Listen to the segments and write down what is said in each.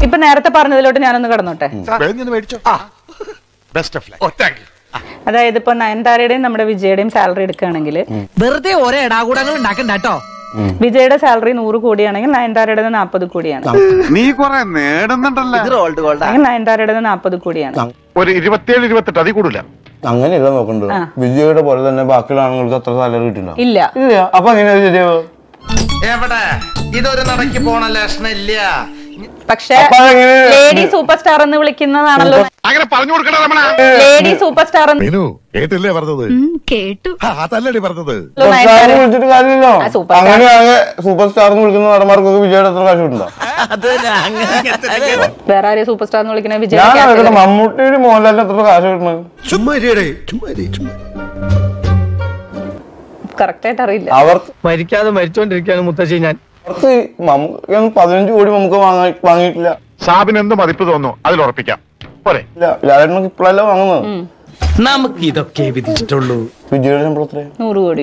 ഇപ്പൊ നേരത്തെ പറഞ്ഞതിലോട്ട് ഞാനൊന്ന് കടന്നോട്ടെ. അതായത് ഇപ്പൊ നയൻതാരയുടെയും നമ്മുടെ വിജയുടെയും സാലറി എടുക്കുകയാണെങ്കിൽ വെറുതെ ഓരോ ഇടാകൂടങ്ങൾ ഉണ്ടാക്കണ്ട കേട്ടോ. വിജയുടെ സാലറി 100 കോടിയാണെങ്കിൽ നയൻതാരയുടെ 40 കോടിയാണ്. നീ കുറെ നേടുന്നുണ്ടല്ലോ. നയൻതാരയുടെ 40 കോടിയാണ്. ഒരു 27-28 അതി കൂടില്ല. അങ്ങനെ ഇല്ല നോക്കണ്ടോ? വിജയുടെ പോലെ തന്നെ ബാക്കിയുള്ള ആണുങ്ങൾക്ക് അത്ര സാലറി കിട്ടില്ല. ഇല്ല. അപ്പൊ എങ്ങനെയാ എവിടെ ഇതൊരു നടക്കി പോണ ലക്ഷണം ഇല്ല. പക്ഷെ ലേഡി സൂപ്പർ സ്റ്റാർ എന്ന് വിളിക്കുന്നതാണല്ലോ. അങ്ങനെ പറഞ്ഞു കൊടുക്കണ ലേഡി സൂപ്പർ സ്റ്റാർ കേട്ടില്ലേ പറഞ്ഞത്? കേട്ടു. അതല്ലേ പറഞ്ഞത്? വിളിച്ചിട്ട് കാര്യമില്ലല്ലോ. അങ്ങനെയാകെ സൂപ്പർ സ്റ്റാർ എന്ന് വിളിക്കുന്ന നടന്മാർക്കൊക്കെ വിജയുടെ എത്ര കാശ് കിട്ടുണ്ടോ? വേറെ ആരെയും സൂപ്പർ സ്റ്റാർ എന്ന് വിളിക്കുന്ന വിജയ. മമ്മൂട്ടിയുടെ മോഹൻലാലിന് എത്ര കാശ് കിട്ടുന്നത്? കറക്റ്റ് ആയിട്ട് അറിയില്ല. അവർക്ക് മരിക്കാതെ മരിച്ചോണ്ടിരിക്കുകയാണ് മുത്തശ്ശി ഞാൻ. അവർക്ക് 15 കോടി നമുക്ക് വാങ്ങിയിട്ടില്ല. സാബിന് എന്ത് മതിപ്പ് തോന്നുന്നു അതിൽ ഉറപ്പിക്കാം. പോരെ ലാലേട്ടനൊക്കെ ഇപ്പോഴല്ല വാങ്ങുന്നത്. നമുക്ക് ഇതൊക്കെ വിധിച്ചിട്ടുള്ളൂ. വിജയുടെ ശമ്പളം എത്രയാ? 100 കോടി.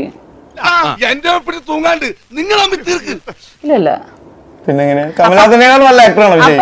ഇല്ലല്ല. പിന്നെ എങ്ങനെയാ? കമലഹാസനേക്കാൾ നല്ല ആക്ടറാണ് വിജയ്.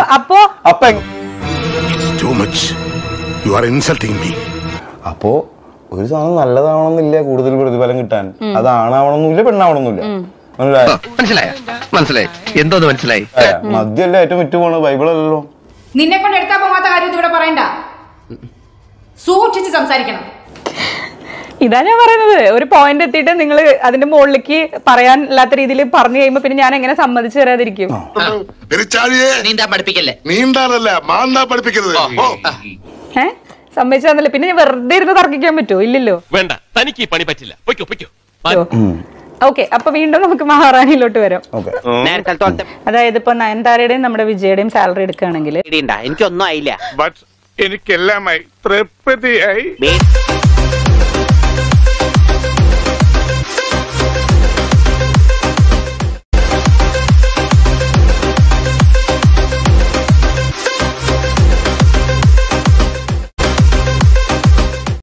അപ്പോ ഒരു സാധനം നല്ലതാവണമെന്നില്ല കൂടുതൽ പ്രതിഫലം കിട്ടാൻ. അത് ആണാവണമെന്നില്ല പെണ്ണാവണമെന്നില്ല. മനസ്സിലായി എന്തോന്ന് മനസ്സിലായി. മദ്യമല്ല ഏറ്റവും വിറ്റ് പോണത്, ബൈബിളല്ലോ. നിന്നെ കൊണ്ട് എടുത്താൽ പോകാത്ത കാര്യം ഇവിടെ പറയണ്ട. സൂക്ഷിച്ച് സംസാരിക്കണം. ഇതാ ഞാൻ പറയുന്നത്. ഒരു പോയിന്റ് എത്തിയിട്ട് നിങ്ങൾ അതിന്റെ മുകളിലേക്ക് പറയാനില്ലാത്ത രീതിയിൽ പറഞ്ഞു കഴിയുമ്പോ പിന്നെ ഞാൻ എങ്ങനെ സമ്മതിച്ചു തരാതിരിക്കും? സമ്മതിച്ചു തന്നില്ല പിന്നെ വെറുതെ ഇരുന്ന് തർക്കിക്കാൻ പറ്റുമോ? ഇല്ലല്ലോ. വേണ്ട, തനിക്ക് ഈ പണി പറ്റില്ല. ഓക്കെ, അപ്പൊ വീണ്ടും നമുക്ക് മഹാറാണിയിലോട്ട് വരാം. അതായത് ഇപ്പൊ നയൻതാരയുടെയും നമ്മുടെ വിജയുടെയും സാലറി എടുക്കുകയാണെങ്കിൽ എനിക്കൊന്നും ആയില്ല. എനിക്കെല്ലാമായി തൃപ്തിയായി.